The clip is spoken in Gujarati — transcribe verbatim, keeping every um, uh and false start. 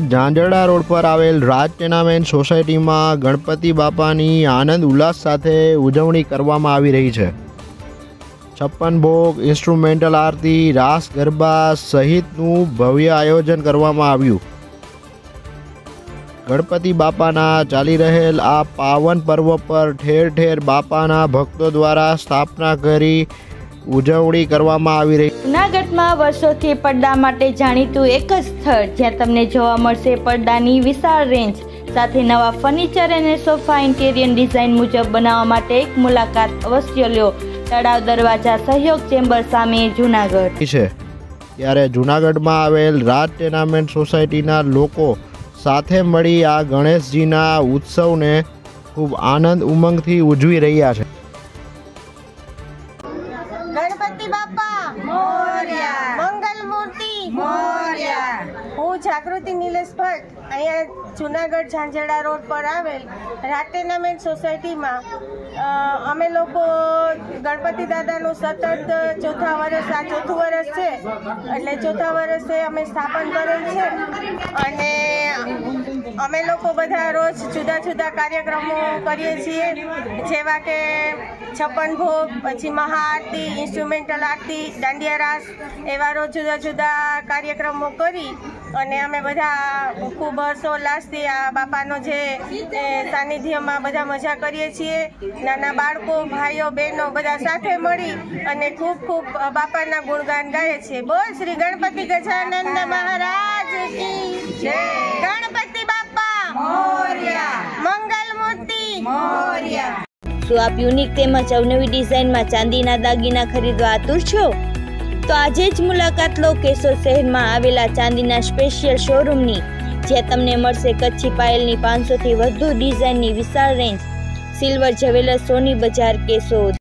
ઝાંઝરડા રોડ પર આવેલ રાજ ટેનામેન્ટ સોસાયટીમાં ગણપતિ બાપાની આનંદ ઉલ્લાસ સાથે ઉજવણી કરવામાં આવી રહી છે। છપ્પન ભોગ, ઇન્સ્ટ્રુમેન્ટલ આરતી, રાસ ગરબા સહિતનું ભવ્ય આયોજન કરવામાં આવ્યું। ગણપતિ બાપાના ચાલી રહેલ આ પાવન પર્વ પર ઠેર ઠેર બાપાના ભક્તો દ્વારા સ્થાપના કરી ઉજવણી કરવામાં આવી રહી। જૂનાગઢમાં વર્ષોથી પડદા માટે જાણીતું એક જ સ્થળ જ્યાં તમને જોવા મળશે પડદાની વિશાળ રેન્જ સાથે નવા ફર્નિચર અને સોફા ઇન્ટેરિયર ડિઝાઇન મુજબ બનાવવા માટે એક મુલાકાત અવશ્ય લ્યો। તળાવ દરવાજા સહયોગ ચેમ્બર સામે જૂનાગઢ છે। ત્યારે જૂનાગઢમાં આવેલ રાજ ટેનામેન્ટ સોસાયટીના લોકો સાથે મળી આ ગણેશજીના ઉત્સવને ખૂબ આનંદ ઉમંગથી ઉજવી રહ્યા છે। ગણપતિ બાપા મોરયા, મંગલ મૂર્તિ મોરયા। હું જાગૃતિ નિલેશ ભટ્ટ અહીંયા જૂનાગઢ ઝાંઝરડા રોડ પર આવેલ રાજ ટેનામેન્ટ સોસાયટીમાં અમે લોકો ગણપતિ દાદાનું સતત ચોથા વર્ષ આ ચોથું વર્ષ છે એટલે ચોથા વર્ષે અમે સ્થાપન કરેલ છે અને અમે લોકો બધા રોજ જુદા જુદા કાર્યક્રમો કરીએ છીએ જેવા કે છપ્પન ભોગ, પછી મહાઆરતી, ઇન્સ્ટ્રુમેન્ટલ આરતી, દાંડિયા રાસ એવા રોજ જુદા જુદા કાર્યક્રમો કરી અને અમે બધા ખૂબ હર્ષોલ્લાસથી આ બાપાનો જે સાનિધ્યમાં બધા મજા કરીએ છીએ। નાના બાળકો, ભાઈઓ, બહેનો બધા સાથે મળી અને ખૂબ ખૂબ બાપાના ગુણગાન ગાય છે। બોલ શ્રી ગણપતિ ગજાનંદ મહારાજ કી જય। ગણપતિ બાપા મોરયા, મંગલ મૂર્તિ મોરયા। શું આપ યુનિક તેમજ અવનવી ડિઝાઇનમાં ચાંદીના દાગીના ખરીદવા આતુર છો? તો આજે જ મુલાકાત લો કેશોદ શહેરમાં આવેલા ચાંદીના સ્પેશિયલ શોરૂમની, જ્યાં તમને મળશે કચ્છી પાયલની પાંચસો થી વધુ ડિઝાઇનની વિશાળ રેન્જ। સિલ્વર જ્વેલર્સ, સોની બજાર, કેશોદ।